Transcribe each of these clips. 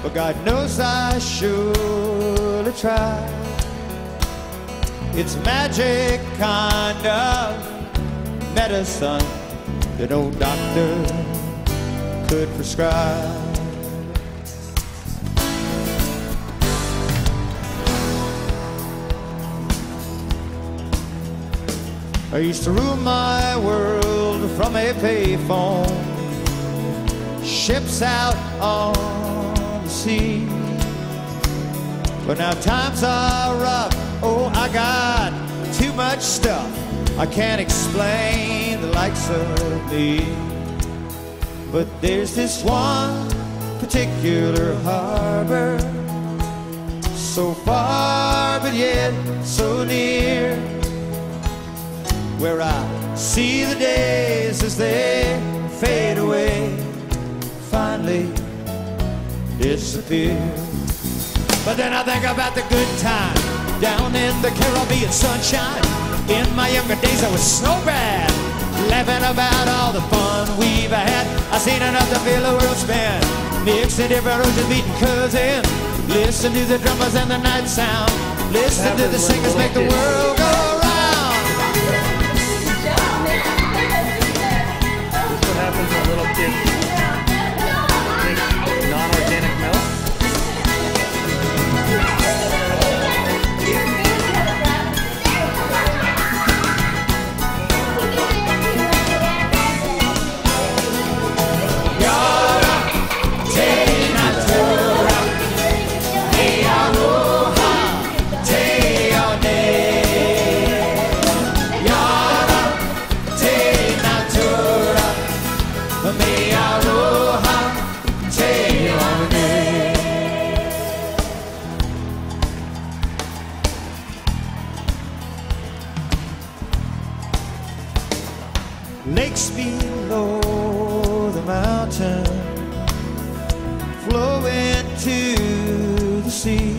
but God knows I surely tried. It's magic kind of medicine that no doctor could prescribe. I used to rule my world from a payphone, ships out on the sea. But now times are rough, oh, I got too much stuff, I can't explain the likes of me. But there's this one particular harbor, so far but yet so near, where I see the days as they fade away, finally disappear. But then I think about the good time down in the Caribbean sunshine. In my younger days I was so bad, laughing about all the fun we've had. I seen enough to feel the world spin, mixing different oceans, beating cousin. Listen to the drummers and the night sound, listen to the singers make the world go round. Happens when little kids drink non-organic milk. Lakes below the mountain flow into the sea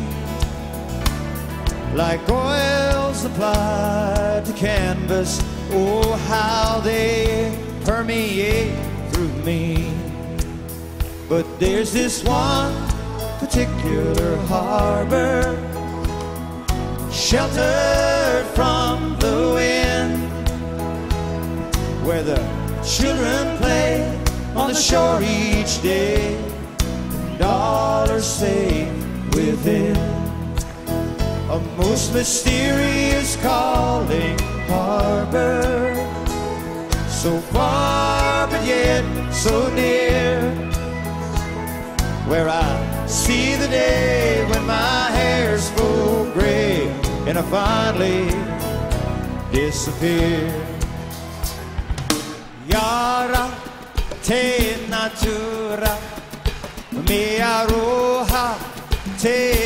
like oils applied to canvas. Oh, how they permeate through me. But there's this one particular harbor, sheltered from the wind, where the children play on the shore each day, and all are safe within. A most mysterious calling harbor, so far but yet so near, where I see the day when my hair's full gray and I finally disappear. Yara te natura, mi aroha te